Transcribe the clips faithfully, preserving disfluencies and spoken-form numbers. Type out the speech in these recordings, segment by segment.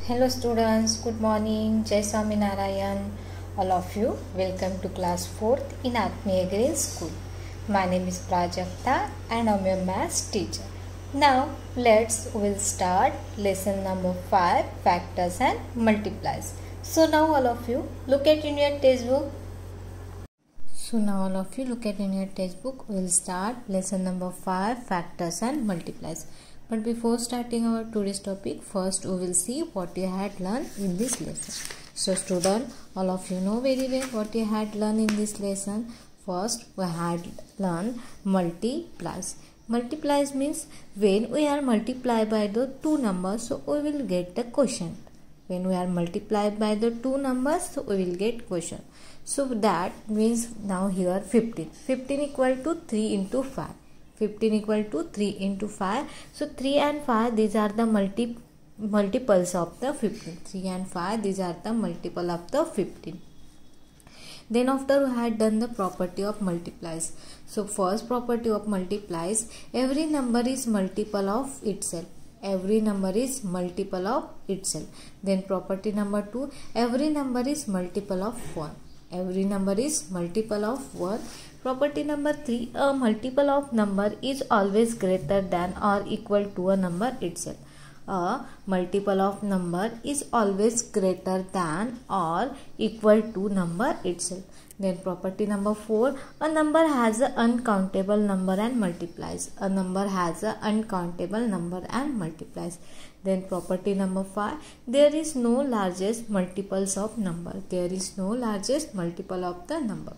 Hello students, good morning. Jai Swaminarayan. All of you, welcome to class fourth in Atmiya Green School. My name is Prajakta and I am your maths teacher. Now let's will start lesson number five, factors and multiplies. So now all of you look at in your textbook. So now all of you look at in your textbook. We will start lesson number five, factors and multiplies. But before starting our today's topic, first we will see what you had learned in this lesson. So student, all of you know very well what you had learned in this lesson. First we had learned multiplies. Multiplies means when we are multiplied by the two numbers, so we will get the quotient. When we are multiplied by the two numbers, so we will get quotient. So that means now here fifteen. fifteen equal to three into five. fifteen equal to three into five. So three and five, these are the multi multiples of the fifteen. three and five, these are the multiple of the fifteen. Then after we had done the property of multiplies. So first property of multiplies, every number is multiple of itself. Every number is multiple of itself. Then property number two, every number is multiple of one. Every number is multiple of one. Property number three, a multiple of number is always greater than or equal to a number itself. A multiple of number is always greater than or equal to number itself. Then property number four, a number has an uncountable number and multiplies. A number has an uncountable number and multiplies. Then property number five, there is no largest multiples of number. There is no largest multiple of the number.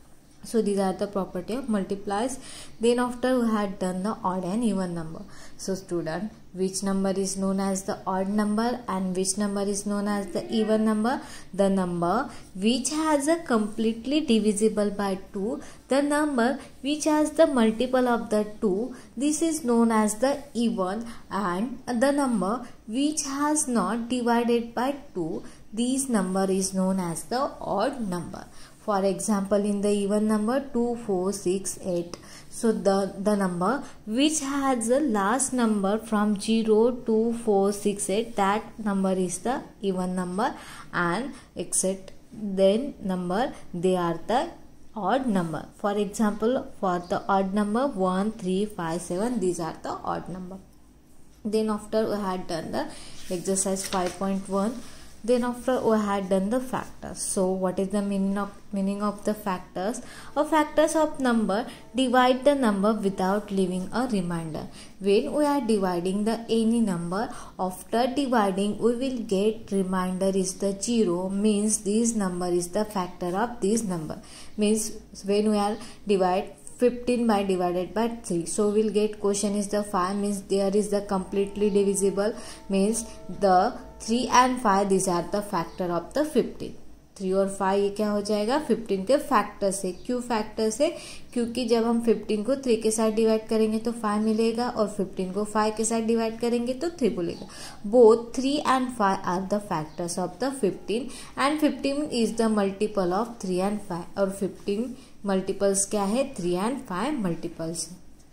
So these are the property of multiplies. Then after we had done the odd and even number. So student, which number is known as the odd number and which number is known as the even number? The number which has a completely divisible by two. The number which has the multiple of the two. This is known as the even, and the number which has not divided by two. This number is known as the odd number. For example, in the even number two, four, six, eight. So the, the number which has the last number from zero, two, four, six, eight, that number is the even number, and except then number, they are the odd number. For example, for the odd number one, three, five, seven, these are the odd number. Then after we had done the exercise five point one. Then after we had done the factors. So what is the meaning of meaning of the factors? A factors of number divide the number without leaving a remainder. When we are dividing the any number, after dividing we will get remainder is the zero, means this number is the factor of this number. Means when we are divide fifteen by divided by three, so we'll get quotient is the five, means there is the completely divisible, means the three and five, these are the factor of the fifteen. Three और five ये क्या हो जाएगा? Fifteen के factor से. क्यों factor से? क्योंकि जब हम फिफ्टीन को थ्री के साथ डिवाइड करेंगे तो फाइव मिलेगा और फिफ्टीन को फाइव के साथ डिवाइड करेंगे तो थ्री मिलेगा. Both three and five are the factors of the fifteen, and fifteen is the multiple of three and five. और फिफ्टीन मल्टीपल्स क्या है? Three and five multiples.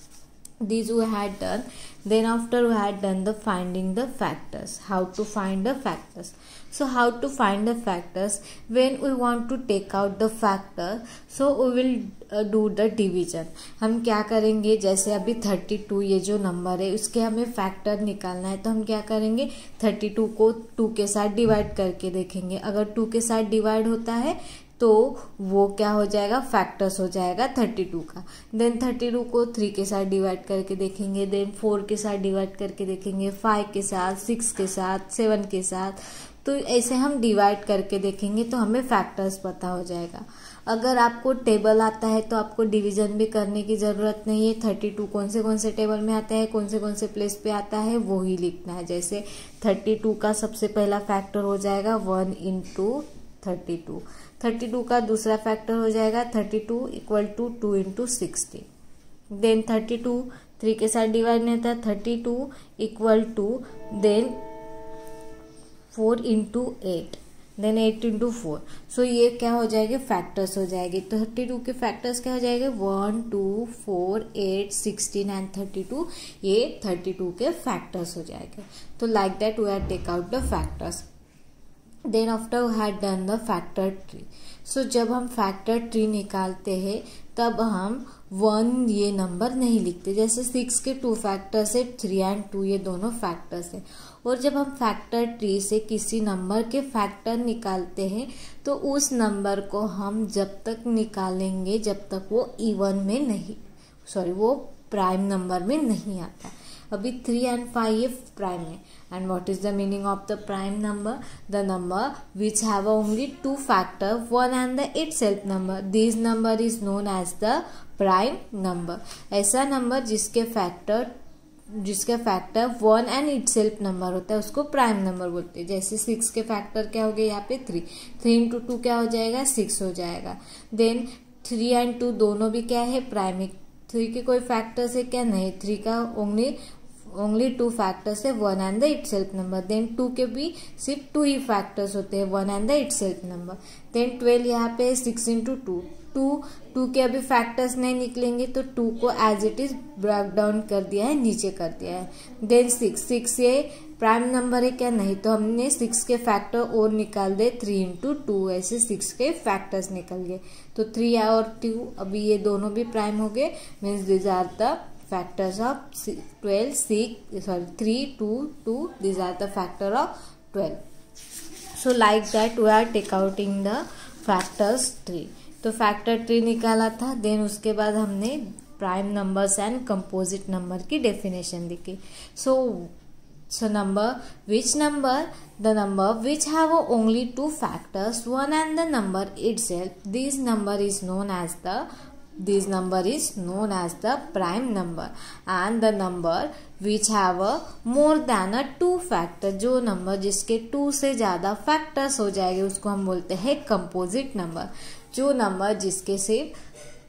These we had done. Then after we had done the finding the factors. How to find the factors? So how to find the factors? When we want to take out the factor, so we will uh, do the division. हम क्या करेंगे? जैसे अभी thirty two ये जो number है उसके हमें फैक्टर निकालना है, तो हम क्या करेंगे? थर्टी टू को टू के साथ डिवाइड करके देखेंगे. अगर टू के साथ डिवाइड होता है तो वो क्या हो जाएगा? फैक्टर्स हो जाएगा थर्टी टू का. देन थर्टी टू को थ्री के साथ डिवाइड करके देखेंगे, देन फोर के साथ डिवाइड करके देखेंगे, फाइव के साथ, सिक्स के साथ, सेवन के साथ. तो ऐसे हम डिवाइड करके देखेंगे तो हमें फैक्टर्स पता हो जाएगा. अगर आपको टेबल आता है तो आपको डिवीजन भी करने की जरूरत नहीं है. थर्टी टू कौन से कौन से टेबल में आता है, कौन से कौन से प्लेस पे आता है, वो ही लिखना है. जैसे थर्टी टू का सबसे पहला फैक्टर हो जाएगा one into thirty two. Thirty two का दूसरा फैक्टर हो जाएगा thirty two equal to two into sixty. Then thirty two three के साथ डिवाइड नहीं था, thirty two equal to then four into eight. Then eight into four, so ये क्या हो जाएगी, फैक्टर्स हो जाएगी। तो थर्टी टू के फैक्टर्स क्या हो जाएंगे, one two four eight sixteen and thirty two, ये थर्टी टू के फैक्टर्स हो जाएंगे। तो like that we have take out the factors. Then after we had done the factor tree, so जब हम फैक्टर ट्री निकालते हैं तब हम वन ये नंबर नहीं लिखते। जैसे सिक्स के टू फैक्टर्स है, थ्री एंड टू ये दोनों फैक्टर्स है। और जब हम फैक्टर ट्री से किसी नंबर के फैक्टर निकालते हैं तो उस नंबर को हम जब तक निकालेंगे जब तक वो इवन में नहीं, सॉरी वो प्राइम नंबर में नहीं आता। अभी थ्री एंड फाइव ये प्राइम है। And what is the meaning of the prime number, the number which have only two factor, one and the itself number, this number is known as the prime number. ऐसा number जिसके factor जिसका factor one and itself number होता है उसको prime number बोलते हैं। जैसे six के फैक्टर क्या हो गए यहाँ पे थ्री, थ्री इंटू टू क्या हो जाएगा, सिक्स हो जाएगा। देन थ्री एंड टू दोनों भी क्या है, प्राइम है। थ्री के कोई फैक्टर्स है क्या, नहीं, थ्री का ओनली ओनली टू फैक्टर्स है, one and the itself number. Then two के भी सिर्फ टू ही फैक्टर्स होते हैं, one and the itself number. Then twelve यहाँ पे six into two, two two के अभी फैक्टर्स नहीं निकलेंगे तो टू को as it is break down कर दिया है, नीचे कर दिया है। देन सिक्स, सिक्स ये प्राइम नंबर है क्या, नहीं, तो हमने सिक्स के फैक्टर और निकाल दे, थ्री इंटू टू, ऐसे सिक्स के फैक्टर्स निकल गए। तो थ्री और टू अभी ये दोनों भी प्राइम हो गए, means this are the factors of twelve, six, sorry, three, two, two, these are the factor of twelve. So like that we are take out in the factors tree. तो factor tree निकाला था, then उसके बाद हमने prime numbers and composite number की definition देखी। So so number, which number, the number which have only two factors, one and the number itself, this number is known as the this number is known as the prime number. And the number which have a more than a two factor, जो number जिसके two से ज्यादा factors हो जाएंगे उसको हम बोलते हैं कंपोजिट नंबर। जो नंबर जिसके सिर्फ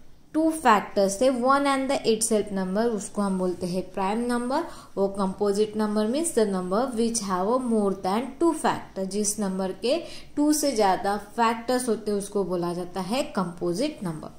टू फैक्टर्स है, one and the itself number, उसको हम बोलते हैं प्राइम नंबर। और composite number means the number which have a more than two factor, जिस नंबर के टू से ज्यादा फैक्टर्स होते हैं उसको बोला जाता है composite number.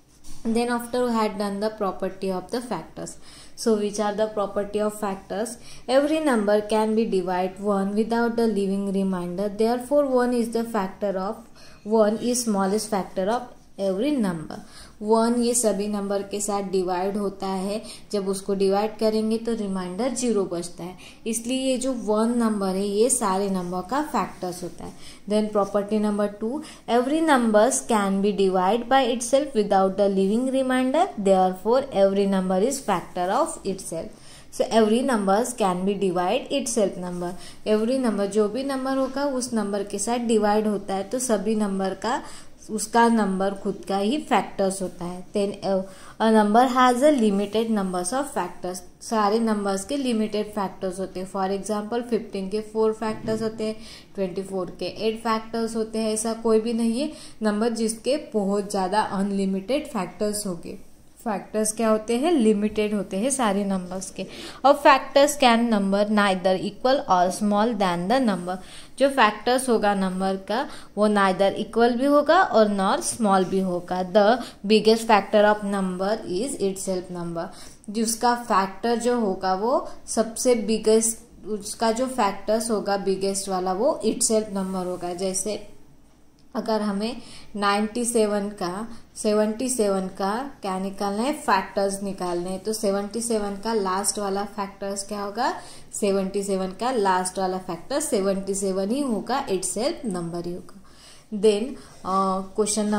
Then after we had done the property of the factors. So which are the property of factors? Every number can be divided one without the leaving remainder. Therefore one is the factor of one is smallest factor of every number. One ये सभी number के साथ divide होता है, जब उसको divide करेंगे तो रिमाइंडर जीरो बचता है, इसलिए ये जो वन नंबर है ये सारे नंबर का फैक्टर्स होता है। Then property number two, every numbers can be divide by itself without the leaving remainder, therefore every number is factor of itself. So every numbers can be divide itself number, every number जो भी number होगा उस number के साथ divide होता है, तो सभी नंबर का उसका नंबर खुद का ही फैक्टर्स होता है। Then a number has a limited numbers of factors, सारे नंबर्स के लिमिटेड फैक्टर्स होते हैं। फॉर एग्जांपल फिफ्टीन के फोर फैक्टर्स होते हैं, ट्वेंटी फोर के एट फैक्टर्स होते हैं। ऐसा कोई भी नहीं है नंबर जिसके बहुत ज्यादा अनलिमिटेड फैक्टर्स होंगे। फैक्टर्स क्या होते हैं, लिमिटेड होते हैं सारे नंबर्स के। और factors can number neither equal और स्मॉल देन द नंबर, जो फैक्टर्स होगा नंबर का वो नाइदर इक्वल भी होगा और नॉर स्मॉल भी होगा। The biggest factor of number is itself number, जिसका फैक्टर जो होगा वो सबसे बिगेस्ट, उसका जो फैक्टर्स होगा बिगेस्ट वाला वो इटसेल्फ नंबर होगा। जैसे अगर हमें नाइन्टी सेवन का सेवेंटी सेवन का क्या निकालना है, फैक्टर्स निकालने हैं, तो सेवेंटी सेवन का लास्ट वाला फैक्टर्स क्या होगा, सेवेंटी सेवन का लास्ट वाला फैक्टर सेवेंटी सेवन ही होगा, इटसेल्फ नंबर ही होगा। Then question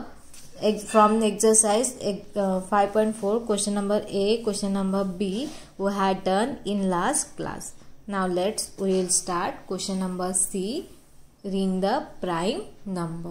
number from exercise five point four, question number A, question number B we had done in last class. Now let's we will start question number C, ring the prime number.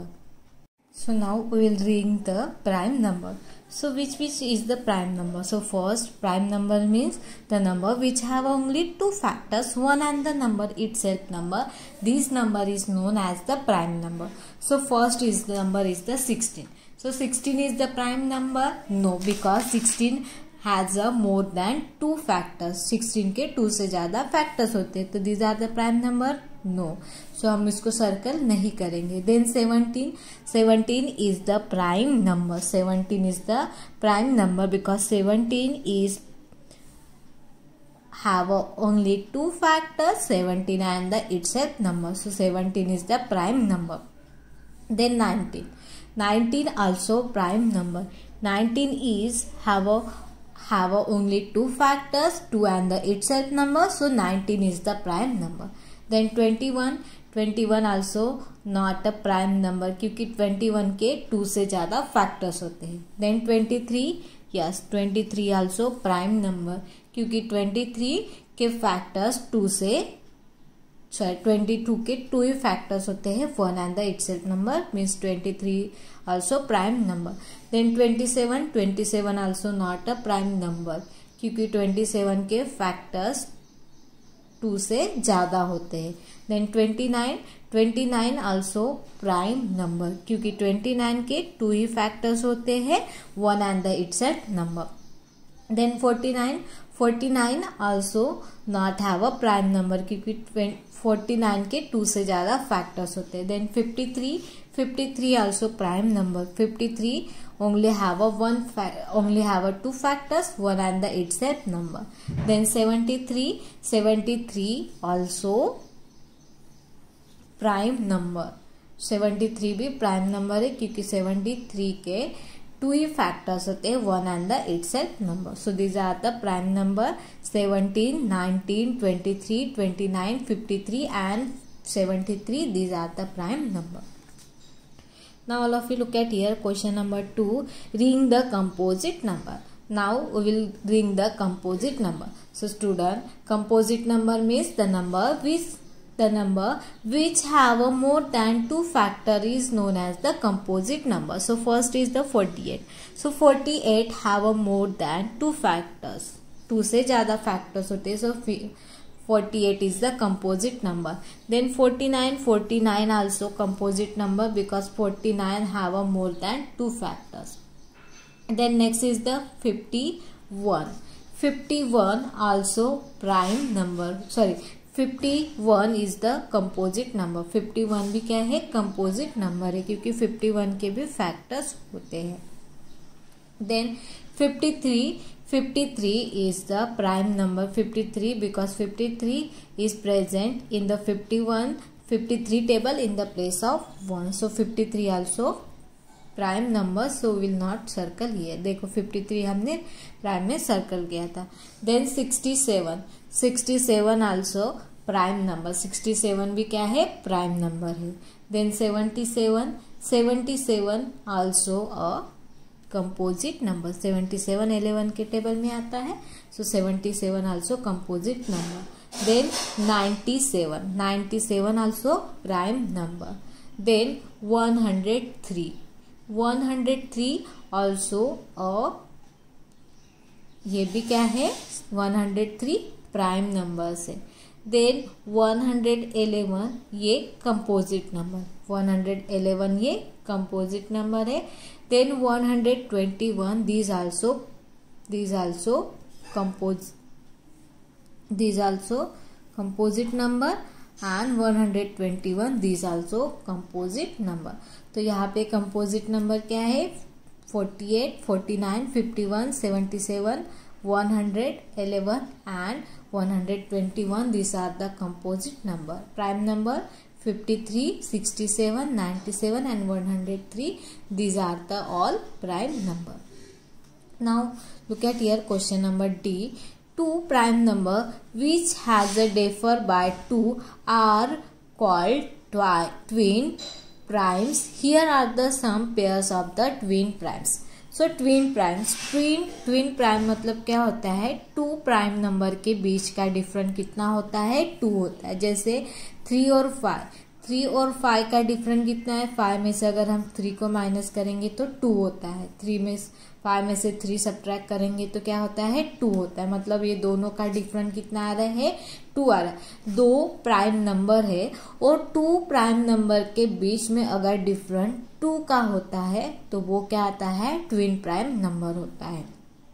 So now we will ring the prime number. So which which is the prime number? So first, prime number means the number which have only two factors, one and the number itself number. This number is known as the prime number. So first is the number is the sixteen. So sixteen is the prime number? No, because sixteen has a more than two factors, sixteen के two से ज्यादा factors होते हैं, तो these are the prime number, no, so हम इसको circle नहीं करेंगे। Then seventeen, seventeen is the prime number, seventeen is the prime number because seventeen is have only two factors, seventeen and the itself number, so seventeen is the prime number. Then nineteen, nineteen also prime number, nineteen is have a have a only two factors, two and the itself number, so nineteen is the prime number. Then twenty-one, twenty-one also not a prime number क्योंकि twenty-one के two से ज्यादा factors होते हैं. Then twenty-three, yes, twenty-three also prime number क्योंकि twenty-three के factors to से sorry twenty-two के टू ही फैक्टर्स होते हैं, one and the itself number means twenty-three also prime number. Then twenty-seven, twenty-seven also not a prime number क्योंकि twenty-seven के factors to से ज्यादा होते हैं. Then twenty-nine, twenty-nine also prime number क्योंकि twenty-nine के टू ही फैक्टर्स होते हैं, one and the itself number. Then forty-nine, forty-nine also not have a prime number क्योंकि forty-nine के टू से ज्यादा फैक्टर्स होते हैं. Then fifty-three, fifty-three also prime number, fifty-three only have a one only have a two factors, one and the itself number. Then seventy-three, seventy-three also prime number, seventy-three भी prime number है क्योंकि seventy-three के to ही factors होते हैं, one and the itself number. So these are the prime number seventeen, nineteen, twenty-three, twenty-nine, fifty-three and seventy-three. These are the prime number. Now all of you look at here question number two, ring the composite number. Now we will ring the composite number. So student, composite number means the number which the number which have a more than two factor is known as the composite number. So first is the forty-eight. So forty-eight have a more than two factors, two से ज्यादा factors होते हैं, so forty-eight is the composite number. Then forty-nine, forty-nine also composite number because forty-nine have a more than two factors. Then next is the fifty-one. fifty-one also prime number, sorry fifty-one is the composite number. fifty-one भी क्या है, composite number है क्योंकि fifty-one के भी factors होते हैं. Then fifty-three, fifty-three is the prime number, fifty-three because fifty-three is present in the fifty-one, fifty-three table in the place of one. So fifty-three also prime number, so will not circle here. देखो fifty-three हमने prime में circle किया था. Then sixty-seven, sixty-seven also prime number, sixty-seven भी क्या है, prime number है. Then seventy-seven, seventy-seven also a composite number, seventy-seven eleven के टेबल में आता है, सो seventy-seven also composite number. Then ninety-seven, ninety-seven also prime number. Then one hundred three, one hundred three also a ये भी क्या है, one hundred three prime number है. देन one hundred eleven ये composite number, one hundred eleven ये composite number है. Then one hundred twenty-one these also these also compose these also composite number and one hundred twenty-one these also composite number. तो यहाँ पे composite number क्या है, forty-eight, forty-nine, fifty-one, seventy-seven, one hundred eleven and one hundred twenty-one. These are the composite number. Prime number fifty-three, sixty-seven, ninety-seven and one hundred three. These are the all prime number. Now look at here question number D. Two prime number which has a differ by two are called twi twin primes. Here are the some pairs of the twin primes. So twin primes, twin twin prime मतलब क्या होता है, to prime number के बीच का different कितना होता है, to होता है. जैसे थ्री और फाइव, थ्री और फाइव का डिफरेंट कितना है, फाइव में से अगर हम थ्री को माइनस करेंगे तो टू होता है, थ्री में फाइव में से थ्री सब्ट्रैक्ट करेंगे तो क्या होता है, टू होता है. मतलब ये दोनों का डिफरेंट कितना आ रहा है, टू आ रहा है. दो प्राइम नंबर है और टू प्राइम नंबर के बीच में अगर डिफरेंट टू का होता है तो वो क्या आता है, ट्विन प्राइम नंबर होता है.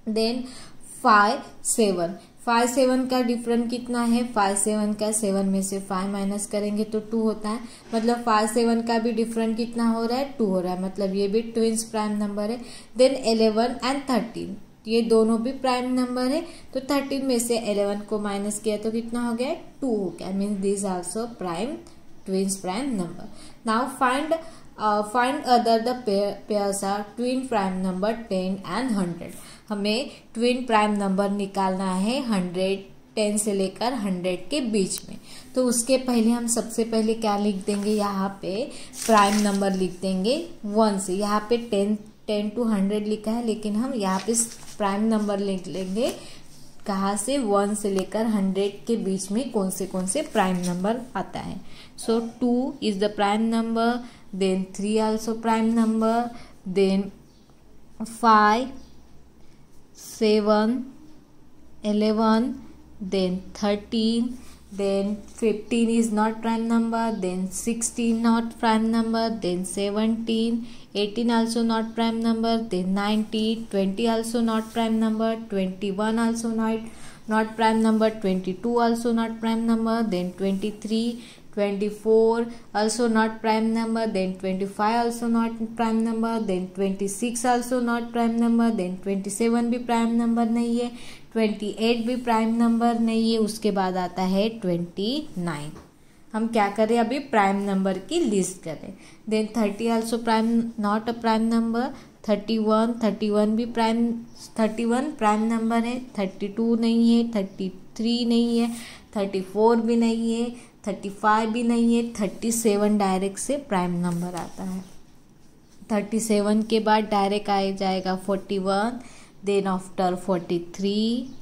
Then five seven, five seven का डिफरेंट कितना है, फाइव सेवन का सेवन में से फाइव माइनस करेंगे तो टू होता है, मतलब फाइव सेवन का भी डिफरेंट कितना हो रहा है, टू हो रहा है, मतलब ये भी ट्विंस प्राइम नंबर है। देन इलेवन एंड थर्टीन, ये दोनों भी प्राइम नंबर है, तो थर्टीन में से इलेवन को माइनस किया तो कितना हो गया, टू हो गया, means this also prime twins prime number. Now find find other the pairs are twin prime number ten and hundred. हमें ट्विन प्राइम नंबर निकालना है हंड्रेड, टेन से लेकर हंड्रेड के बीच में। तो उसके पहले हम सबसे पहले क्या लिख देंगे, यहाँ पे प्राइम नंबर लिख देंगे वन से। यहाँ पे टेन टेन टू हंड्रेड लिखा है, लेकिन हम यहाँ पे प्राइम नंबर लिख लेंगे कहाँ से, वन से लेकर हंड्रेड के बीच में कौन से कौन से प्राइम नंबर आता है। So two is the prime number, then three also prime number, then five, seven, eleven, then thirteen, then fifteen is not prime number, then sixteen not prime number, then seventeen, eighteen also not prime number, then nineteen, twenty also not prime number, twenty-one also not not prime number, twenty-two also not prime number, then twenty-three, twenty-four also not prime number, then twenty-five also not prime number, then twenty-six also not prime number, then twenty-seven भी prime number नहीं है, अट्ठाईस भी prime number नहीं है। उसके बाद आता है उनतीस। हम क्या करें, अभी प्राइम नंबर की लिस्ट करें। Then thirty also prime not a prime number, thirty one, thirty one भी prime thirty one prime number है, थर्टी टू नहीं है, थर्टी थ्री नहीं है, थर्टी फोर भी नहीं है, थर्टी फाइव भी नहीं है, थर्टी सेवन डायरेक्ट से प्राइम नंबर आता है। थर्टी सेवन के बाद डायरेक्ट आ जाएगा forty one, then after forty three,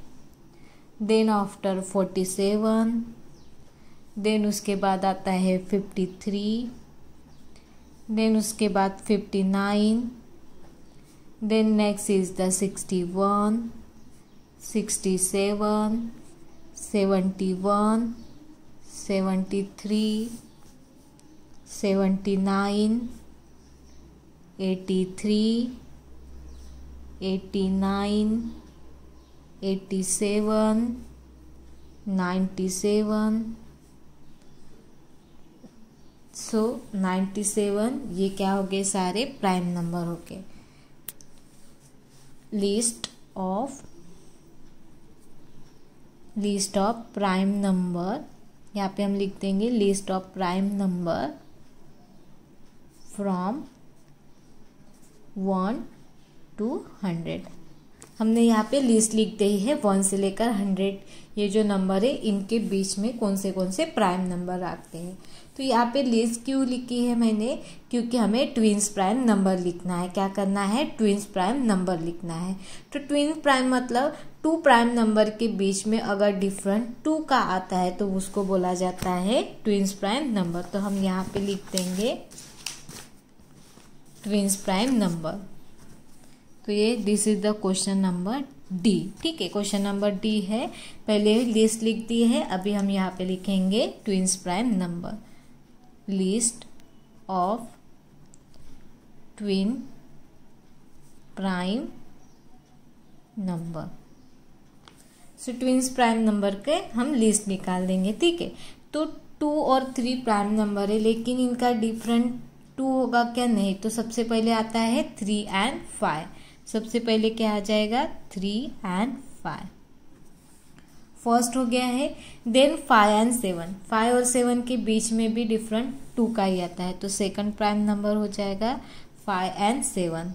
then after forty seven, then उसके बाद आता है फिफ्टी थ्री, देन उसके बाद fifty nine, then next is the sixty one, sixty seven, seventy one, seventy three, seventy nine, eighty three, eighty nine, eighty seven, ninety seven. So ninety seven ये क्या हो गए, सारे प्राइम नंबर हो गए। List of list of prime number, यहाँ पे हम लिख देंगे list of prime number from one to hundred. हमने यहाँ पे लिस्ट लिख दी है वन से लेकर हंड्रेड, ये जो नंबर है इनके बीच में कौन से कौन से प्राइम नंबर आते हैं। तो यहाँ पे लिस्ट क्यों लिखी है मैंने, क्योंकि हमें ट्विंस प्राइम नंबर लिखना है। क्या करना है, ट्विंस प्राइम नंबर लिखना है। तो ट्विंस प्राइम मतलब टू प्राइम नंबर के बीच में अगर डिफरेंट टू का आता है तो उसको बोला जाता है ट्विंस प्राइम नंबर। तो हम यहाँ पे लिख देंगे ट्विंस प्राइम नंबर। तो ये this is the question number D. ठीक है, क्वेश्चन नंबर डी है, पहले लिस्ट लिख दी है, अभी हम यहाँ पे लिखेंगे twins prime number. List of twin prime number. So twins prime number के हम लिस्ट निकाल देंगे। ठीक है, तो टू और थ्री प्राइम नंबर है, लेकिन इनका डिफरेंट टू होगा क्या, नहीं। तो सबसे पहले आता है थ्री एंड फाइव। सबसे पहले क्या आ जाएगा, थ्री एंड फाइव फर्स्ट हो गया है। Then five and seven, five और सेवन के बीच में भी डिफरेंट टू का ही आता है, तो सेकंड प्राइम नंबर हो जाएगा five and seven.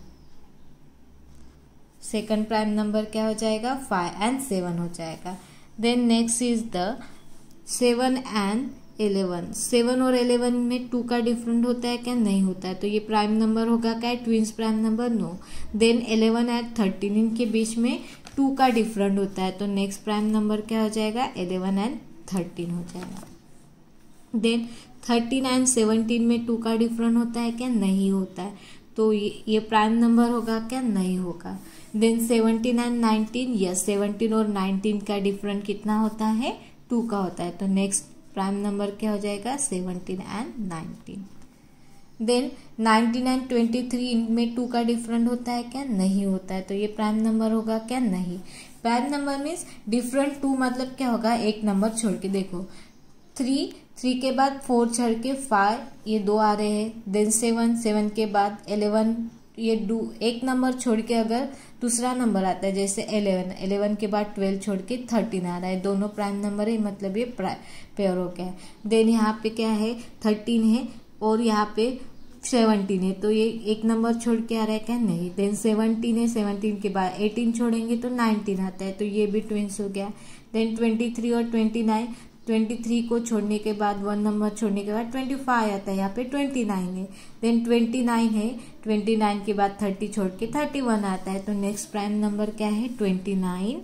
Second prime number क्या हो जाएगा, फाइव एंड सेवन हो जाएगा। Then next is the seven and eleven. Seven और इलेवन में टू का डिफरेंट होता है क्या, नहीं होता है, तो ये प्राइम नंबर होगा क्या, twins prime number, no. Then eleven and thirteen, इनके बीच में टू का डिफरेंट होता है, तो नेक्स्ट प्राइम नंबर क्या हो जाएगा, इलेवन एंड थर्टीन हो जाएगा। देन थर्टीन एंड सेवनटीन में टू का डिफरेंट होता है क्या, नहीं होता है, तो ये, ये प्राइम नंबर होगा क्या, नहीं होगा। Then seventeen and nineteen, yes seventeen और नाइनटीन का डिफरेंट कितना होता है, टू का होता है, तो नेक्स्ट प्राइम नंबर क्या हो जाएगा, seventeen and nineteen. Then ninety nine twenty three इनमें टू का डिफरेंट होता है क्या? नहीं होता है, तो ये प्राइम नंबर होगा क्या? नहीं। Prime number means different two मतलब क्या होगा? एक नंबर छोड़ के। देखो थ्री, थ्री के बाद फोर छोड़ के फाइव, ये दो आ रहे हैं। देन सेवन, सेवन के बाद इलेवन, ये दो एक नंबर छोड़ के अगर दूसरा नंबर आता है जैसे इलेवन, इलेवन के बाद ट्वेल्व छोड़ के थर्टीन आ रहा है, दोनों प्राइम नंबर है, मतलब ये पेयर हो गया है। देन यहाँ पे क्या है? थर्टीन है और यहाँ पे सेवनटीन है, तो ये एक नंबर छोड़ के आ रहा है क्या? नहीं। देन सेवनटीन है, सेवनटीन के बाद एटीन छोड़ेंगे तो नाइनटीन आता है, तो ये भी ट्विंस हो गया। देन ट्वेंटी थ्री और ट्वेंटी नाइन, ट्वेंटी थ्री को छोड़ने के बाद वन नंबर छोड़ने के बाद ट्वेंटी फाइव आता है, यहाँ पे ट्वेंटी नाइन है। देन ट्वेंटी नाइन है, ट्वेंटी नाइन के बाद थर्टी छोड़ के थर्टी वन आता है, तो नेक्स्ट प्राइम नंबर क्या है? Twenty nine,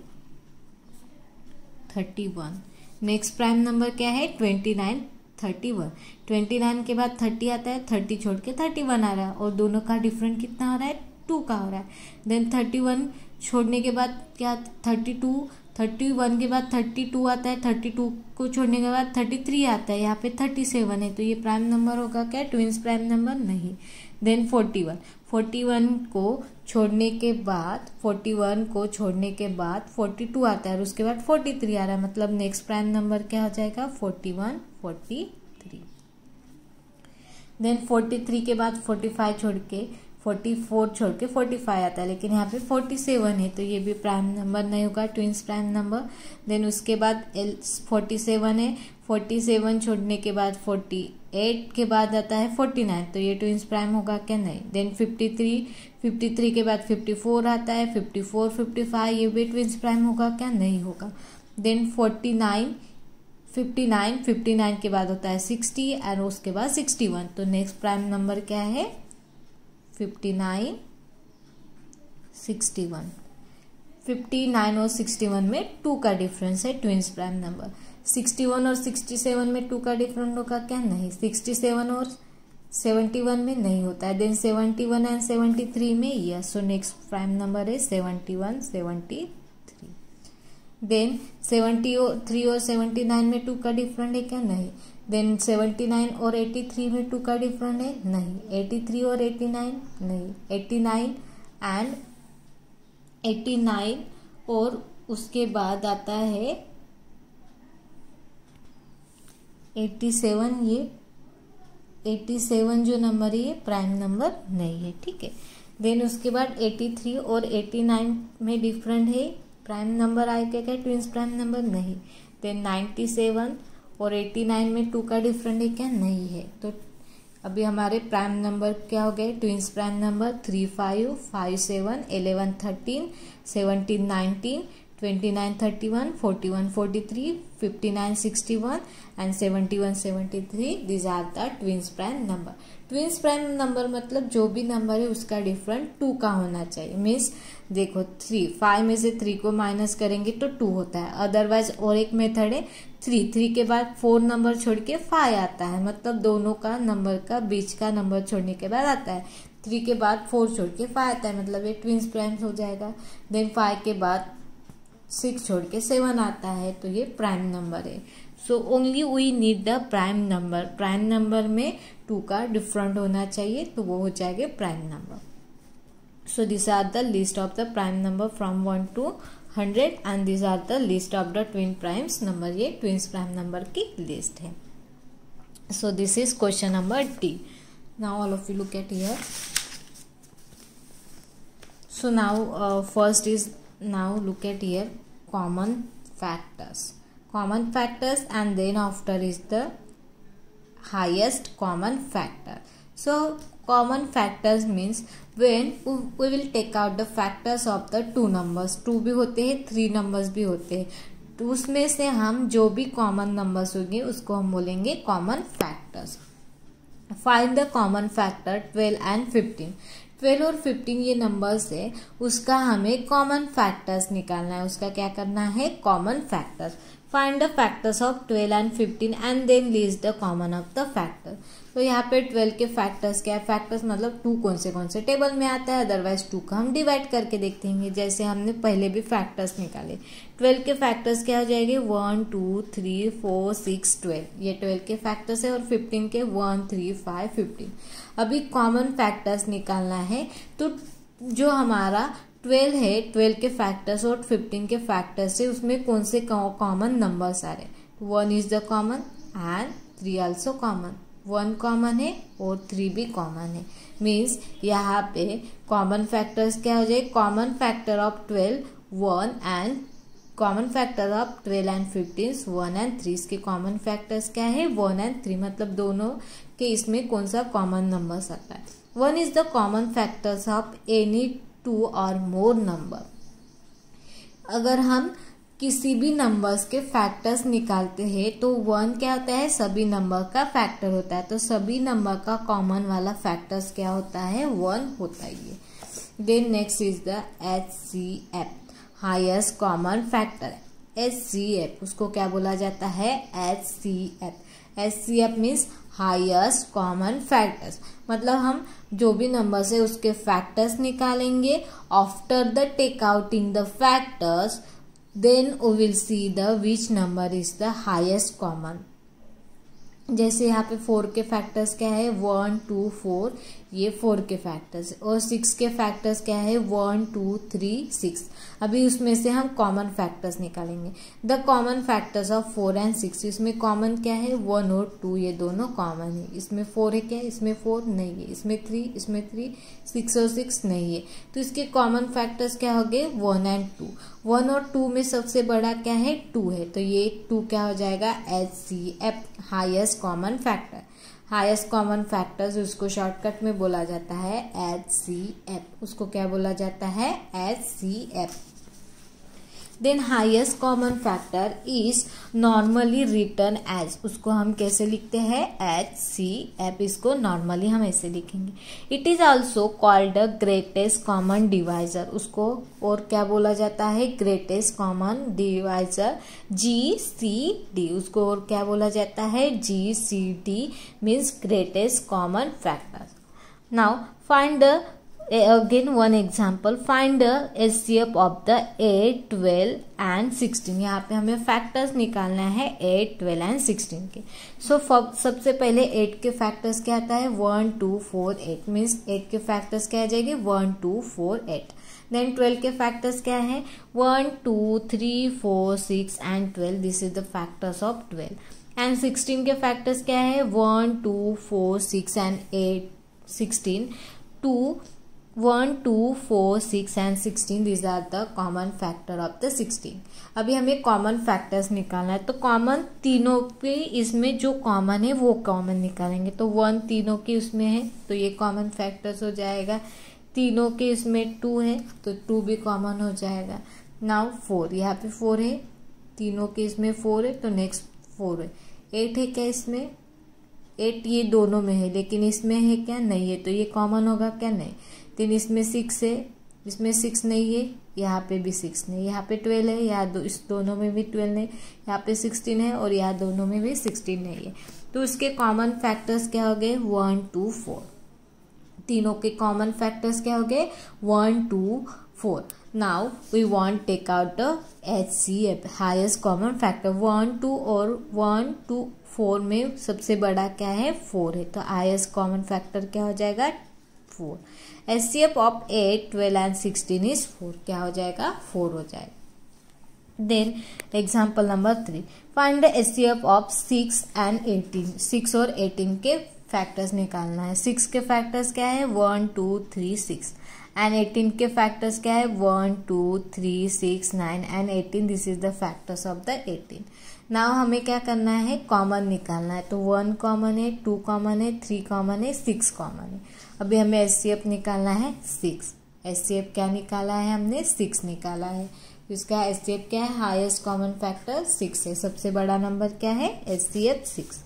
thirty one. Next prime number क्या है? Twenty nine, thirty one. Twenty nine के बाद थर्टी आता है, थर्टी छोड़ के थर्टी वन आ रहा है, और दोनों का डिफरेंट कितना हो रहा है? टू का हो रहा है। देन थर्टी वन छोड़ने के बाद क्या? थर्टी टू, थर्टी वन के बाद थर्टी टू आता है, थर्टी टू को छोड़ने के बाद थर्टी थ्री आता है, यहाँ पे थर्टी सेवन है, तो ये प्राइम नंबर होगा क्या? Twins prime number? नहीं। Then forty one, forty one को छोड़ने के बाद फोर्टी वन को छोड़ने के बाद फोर्टी टू आता है और उसके बाद फोर्टी थ्री आ रहा है, मतलब नेक्स्ट प्राइम नंबर क्या हो जाएगा? Forty one, forty three. Then forty three के बाद फोर्टी फाइव छोड़ के फोर्टी फोर छोड़ के फोर्टी फाइव आता है, लेकिन यहाँ पे फोर्टी सेवन है, तो ये भी प्राइम नंबर नहीं होगा, ट्विंस प्राइम नंबर। देन उसके बाद फोर्टी सेवन है, फोर्टी सेवन छोड़ने के बाद फोर्टी एट के बाद आता है फोर्टी नाइन, तो ये ट्विंस प्राइम होगा क्या? नहीं। Then fifty three, fifty three के बाद फिफ्टी फोर आता है, फिफ्टी फोर, फिफ्टी फाइव, ये भी ट्विंस प्राइम होगा क्या? नहीं होगा। Then forty nine, fifty nine, fifty nine के बाद होता है सिक्सटी और उसके बाद सिक्सटी वन, तो नेक्स्ट प्राइम नंबर क्या है? Fifty nine, sixty one. Fifty nine और सिक्सटी वन में टू का डिफरेंस है, twins prime number. Sixty one और सिक्सटी सेवन में टू का डिफरेंस होगा क्या? नहीं। सिक्सटी सेवन और सेवेंटी वन में नहीं होता है। Then seventy one and seventy three में yes, so next prime number है seventy one, seventy three. Then seventy three और सेवेंटी नाइन में टू का डिफरेंट है क्या? नहीं। देन सेवेंटी नाइन और एटी थ्री में टू का डिफरेंट है? नहीं। एटी थ्री और एटी नाइन? नहीं। Eighty nine and eighty nine और उसके बाद आता है एटी सेवन, ये एटी सेवन जो नंबर है ये प्राइम नंबर नहीं है, ठीक है। देन उसके बाद एटी थ्री और एटी नाइन में डिफरेंट है, प्राइम नंबर आएगा क्या? Twins prime number? नहीं। देन नाइन्टी सेवन और एटी नाइन में टू का डिफरेंट है क्या? नहीं है। तो अभी हमारे प्राइम नंबर क्या हो गए? Twins prime number three five, five seven, eleven thirteen, seventeen nineteen, twenty nine thirty one, forty one forty three, fifty nine sixty one and seventy one seventy three. This are the twins prime number. Twins prime number मतलब जो भी number है उसका different to का होना चाहिए। Means देखो three, five में से थ्री को माइनस करेंगे तो टू होता है। अदरवाइज और एक मेथड है थ्री, थ्री के बाद फोर नंबर छोड़ के फाइव आता है, मतलब दोनों का नंबर का बीच का नंबर छोड़ने के बाद आता है। थ्री के बाद फोर छोड़ के फाइव आता है, मतलब ये ट्विंस प्राइम हो जाएगा। देन फाइव के बाद सिक्स छोड़ के सेवन आता है, तो ये प्राइम नंबर है। So only we need the prime number. Prime number में टू का डिफरेंट होना चाहिए, तो वो हो जाएगा prime number. So this are the list of the prime number from one to hundred and this are the list of the twin primes number. ये twins prime number की लिस्ट है। So this is question number D. Now all of you look at here. So now first is, now look at here, common factors. Common factors and then after is the highest common factor. So common factors means when we will take out the factors of the two numbers. two भी होते हैं, three numbers भी होते हैं, तो उसमें से हम जो भी common numbers होंगे उसको हम बोलेंगे common factors. Find the common factor twelve and fifteen. Twelve और फिफ्टीन ये नंबर्स है, उसका हमें कॉमन फैक्टर्स निकालना है। उसका क्या करना है? Common factors. Find the factors of twelve and fifteen and then list the common of the factor. तो यहाँ पे ट्वेल्व के फैक्टर्स क्या है, फैक्टर्स मतलब टू कौन से कौन से टेबल में आता है, अदरवाइज टू का हम डिवाइड करके देखते हैं। जैसे हमने पहले भी फैक्टर्स निकाले, ट्वेल्व के फैक्टर्स क्या हो जाएंगे, one two three four six twelve, ये ट्वेल्व के फैक्टर्स है, और फिफ्टीन के वन थ्री फाइव फिफ्टीन। अभी कॉमन फैक्टर्स निकालना है, तो जो हमारा ट्वेल्व है, ट्वेल्व के फैक्टर्स और फिफ्टीन के फैक्टर्स है, उसमें कौन से कॉमन नंबर्स आ रहे, one is the common and three also common, one common है और थ्री भी कॉमन है। मीन्स यहाँ पे कॉमन फैक्टर्स क्या हो जाए, common factor of twelve one and common factor of twelve and fifteen one and three. इसके कॉमन फैक्टर्स क्या है, वन एंड थ्री, मतलब दोनों के इसमें कौन सा कॉमन नंबर्स आता है। One is the common factors of any two और मोर नंबर। अगर हम किसी भी नंबर्स के फैक्टर्स निकालते हैं तो वन क्या होता है, सभी नंबर का फैक्टर होता है, तो सभी नंबर का कॉमन वाला फैक्टर्स क्या होता है, वन होता है। Then next is the H C F, highest common factor. H C F उसको क्या बोला जाता है, H C F. H C F means highest common factors, मतलब हम जो भी नंबर्स है उसके फैक्टर्स निकालेंगे, after the take outing the factors then we will see the which number is the highest common। जैसे यहाँ पे फोर के फैक्टर्स क्या है, वन टू फोर, ये फोर के फैक्टर्स, और सिक्स के फैक्टर्स क्या है, वन टू थ्री सिक्स। अभी उसमें से हम कॉमन फैक्टर्स निकालेंगे। The common factors of four and six, इसमें कॉमन क्या है, वन और टू, ये दोनों कॉमन है। इसमें फोर है क्या, इसमें फोर नहीं है, इसमें थ्री, इसमें थ्री, सिक्स और सिक्स नहीं है, तो इसके कॉमन फैक्टर्स क्या हो गए, वन एंड टू। वन और टू में सबसे बड़ा क्या है, टू है, तो ये टू क्या हो जाएगा, H C F, highest common factor. Highest common factors उसको शॉर्टकट में बोला जाता है एच सी एफ, उसको क्या बोला जाता है, H C F. Then highest common factor is normally return as, उसको हम कैसे लिखते हैं, एच सी एफ, इसको नॉर्मली हम ऐसे लिखेंगे। It is also called the greatest common divisor, उसको और क्या बोला जाता है, greatest common divisor, G C D, उसको और क्या बोला जाता है, G C D means greatest common factor. Now find the again one example, find the H C F of the eight, twelve and sixteen। यहाँ पे हमें फैक्टर्स निकालना है eight, twelve and sixteen के। सो so, सबसे पहले eight के factors क्या आता है, one, two, four, eight, means eight के फैक्टर्स क्या आ जाएंगे, one, two, four, eight। Then twelve के फैक्टर्स क्या है, one, two, three, four, six and twelve, this is the factors of twelve। And sixteen के फैक्टर्स क्या है, one, two, four, six and eight, sixteen, two, one two four six and sixteen, this are the common factor of the sixteen. अभी हमें common factors निकालना है, तो common तीनों के इसमें जो कॉमन है वो कॉमन निकालेंगे। तो वन तीनों के उसमें है तो ये कॉमन फैक्टर्स हो जाएगा, तीनों के इसमें टू है तो टू भी कॉमन हो जाएगा। नाउ फोर, यहाँ पे फोर है, तीनों के इसमें फोर है तो नेक्स्ट फोर है। एट है क्या इसमें, एट ये दोनों में है लेकिन इसमें है क्या, नहीं है, तो ये कॉमन होगा क्या, नहीं। तीन इसमें सिक्स है, इसमें सिक्स नहीं है, यहाँ पे भी सिक्स नहीं, यहाँ पे ट्वेल्व है, यहाँ दो, इस दोनों में भी ट्वेल्व नहीं, यहाँ पे सिक्सटीन है और यहाँ दोनों में भी सिक्सटीन नहीं है। तो इसके कॉमन फैक्टर्स क्या हो गए, वन टू फोर। तीनों के कॉमन फैक्टर्स क्या हो गए, one two four. Now we want take out the H C F, highest common factor. One two और वन टू फोर में सबसे बड़ा क्या है, फोर है, तो हाईएस्ट कॉमन फैक्टर क्या हो जाएगा, four. H C F of eight, twelve and sixteen is four, क्या हो जाएगा, फोर हो जाएगा। Then example number three, find the H C F of six and eighteen. Six और एटीन के फैक्टर्स निकालना है। सिक्स के फैक्टर्स क्या है, one two three six, and eighteen के फैक्टर्स क्या है, one two three six nine and eighteen, this is the factors of the eighteen. Now हमें क्या करना है, कॉमन निकालना है। तो वन कॉमन है, टू कॉमन है, थ्री कॉमन है, सिक्स कॉमन है। अभी हमें एच सी एफ निकालना है सिक्स। एच सी एफ क्या निकाला है हमने, सिक्स निकाला है। इसका एच सी एफ क्या है, हाईएस्ट कॉमन फैक्टर सिक्स है, सबसे बड़ा नंबर क्या है, H C F six.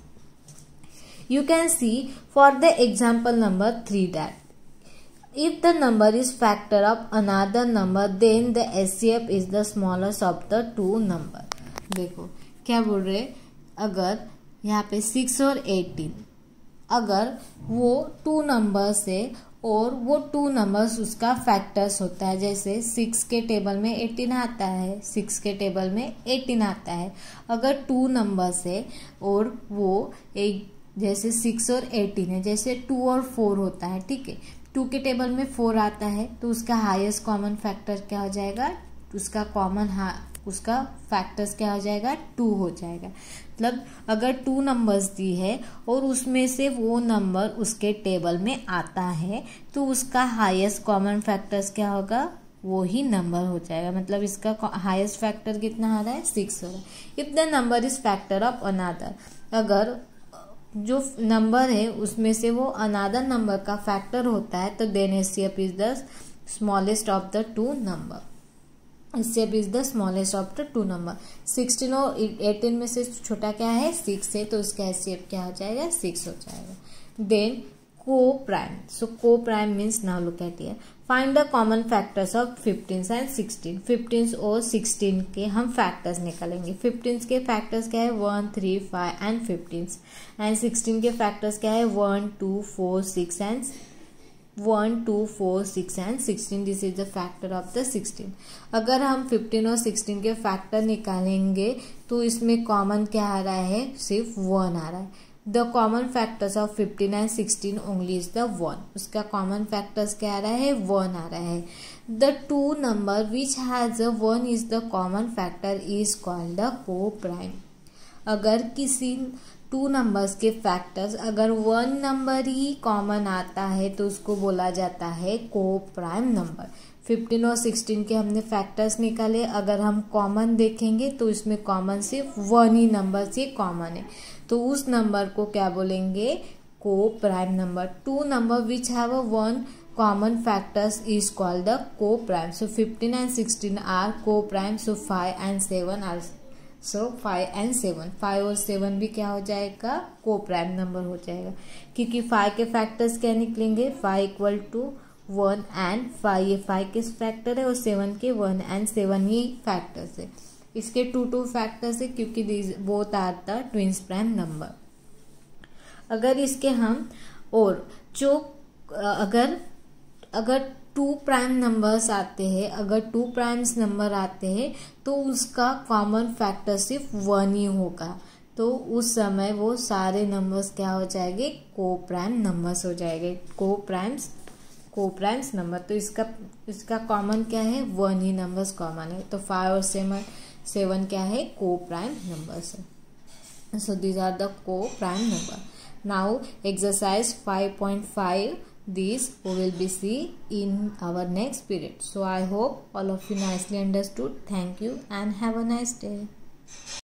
You can see for the example number three that if the number is factor of another number then the H C F is the smallest of the two number। देखो क्या बोल रहे, अगर यहाँ पे six और eighteen, अगर वो टू नंबर्स है और वो टू नंबर्स उसका फैक्टर्स होता है, जैसे सिक्स के टेबल में एटीन आता है, सिक्स के टेबल में एटीन आता है। अगर टू नंबर्स है और वो एक, जैसे सिक्स और एटीन है, जैसे टू और फोर होता है, ठीक है, टू के टेबल में फोर आता है तो उसका हाईएस्ट कॉमन फैक्टर क्या हो जाएगा, उसका कॉमन उसका फैक्टर्स क्या हो जाएगा, टू हो जाएगा। मतलब अगर टू नंबर्स दी है और उसमें से वो नंबर उसके टेबल में आता है तो उसका हाईएस्ट कॉमन फैक्टर्स क्या होगा, वो ही नंबर हो जाएगा। मतलब इसका हाईएस्ट फैक्टर कितना आ रहा है, सिक्स हो रहा है। If the number is factor of another, अगर जो नंबर है उसमें से वो अनदर नंबर का फैक्टर होता है तो then HCF is the smallest of the two number. HCF is the smallest of the two number. Sixteen और एटीन में से छोटा क्या है, सिक्स है, तो उसका एचसीएफ क्या हो जाएगा, सिक्स हो जाएगा। देन को prime, so coprime means now look at here, find the common factors of fifteen and sixteen. Fifteen और सिक्सटीन के हम फैक्टर्स निकालेंगे। फिफ्टीन के फैक्टर्स क्या है, one three five and fifteen, and sixteen के फैक्टर्स क्या है, one two four six and one two four six and sixteen. This is the factor of the sixteen. अगर हम फिफ्टीन और सिक्सटीन के फैक्टर निकालेंगे तो इसमें कॉमन क्या आ रहा है, सिर्फ वन आ रहा है। The common factors of fifteen and sixteen only is the one. उसका कॉमन फैक्टर्स क्या आ रहा है, वन आ रहा है। The two number which has a one is the common factor is called the coprime. अगर किसी टू नंबर्स के फैक्टर्स अगर वन नंबर ही कॉमन आता है तो उसको बोला जाता है को प्राइम नंबर। फिफ्टीन और सिक्सटीन के हमने फैक्टर्स निकाले, अगर हम कॉमन देखेंगे तो इसमें कॉमन सिर्फ वन ही नंबर से कॉमन है, तो उस नंबर को क्या बोलेंगे, coprime number. Two number which have a one common factors is called the coprime. So fifteen and sixteen are coprime, so five and seven are, so five and seven, five और seven भी क्या हो जाएगा, को prime number हो जाएगा, क्योंकि five के फैक्टर्स क्या निकलेंगे, five equal to one and five, ये फाइव के फैक्टर है और सेवन के वन एंड सेवन ही फैक्टर्स है। इसके टू टू फैक्टर्स है क्योंकि this both are the twins prime number. अगर इसके हम और जो अगर अगर टू प्राइम नंबर्स आते हैं, अगर टू प्राइम्स नंबर आते हैं तो उसका कॉमन फैक्टर सिर्फ वन ही होगा, तो उस समय वो सारे नंबर्स क्या हो जाएंगे, को प्राइम नंबर्स हो जाएंगे, को प्राइम्स को प्राइम्स नंबर। तो इसका इसका कॉमन क्या है, वन ही नंबर्स कॉमन है, तो फाइव और सेवन सेवन क्या है, को प्राइम नंबर्स है। So these are the coprime number. Now exercise five point five, this we will be see in our next period. So I hope all of you nicely understood. Thank you and have a nice day.